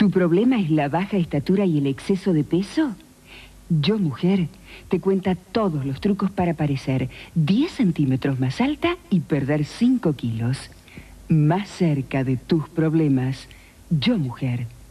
¿Tu problema es la baja estatura y el exceso de peso? Yo, Mujer, te cuenta todos los trucos para parecer 10 centímetros más alta y perder 5 kilos. Más cerca de tus problemas. Yo, Mujer.